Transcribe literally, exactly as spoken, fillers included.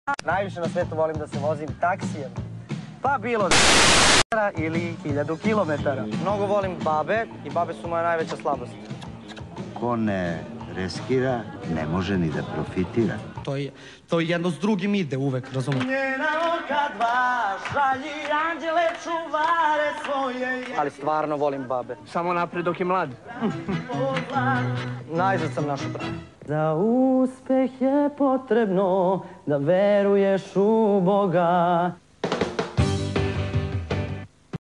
Najviše na svetu volim da se vozim taksijem. Pa bilo da ili hiljadu kilometara. Mnogo volim babe i babe su moja najveća slabost. Ko ne reskira, ne može ni da profitira. To je, to jedno s drugim ide uvek, razumiješ? Njena oka dva šalji anđele čuvare svoje. Ali stvarno volim babe. Samo napred dok je mlad. Najzad sam našo pravo. Za uspeh je potrebno da veruješ u Boga.